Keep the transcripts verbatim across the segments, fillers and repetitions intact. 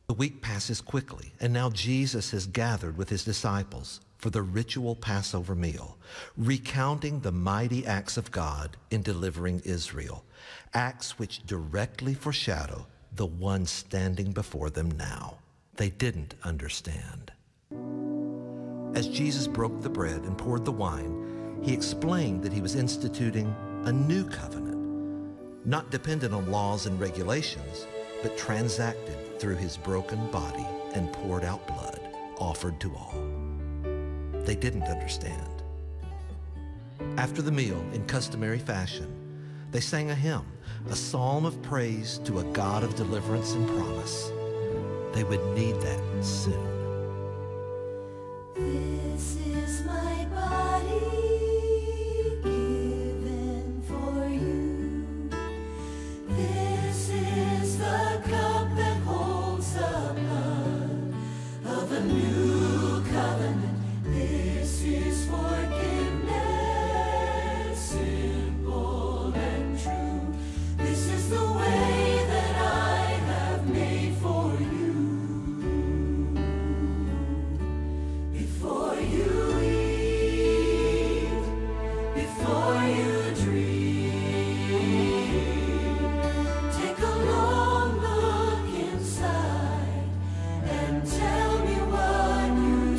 The week passes quickly, and now Jesus has gathered with his disciples for the ritual Passover meal, recounting the mighty acts of God in delivering Israel, acts which directly foreshadow the one standing before them now. They didn't understand. As Jesus broke the bread and poured the wine, he explained that he was instituting a new covenant, not dependent on laws and regulations, but transacted through his broken body and poured out blood, offered to all. They didn't understand. After the meal, in customary fashion, they sang a hymn, a psalm of praise to a God of deliverance and promise. They would need that soon. This is my body given for you. This is the cup that holds the blood of a new covenant. This is forgiveness, simple and true. This is the way that I have made for you. Before you eat, before you dream, take a long look inside and tell me what you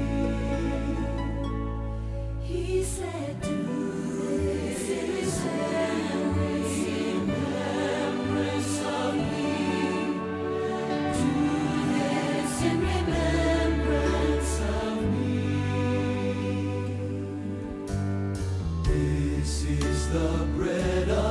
see. He said, do this in remembrance of me. Do this in remembrance of me. This is the bread of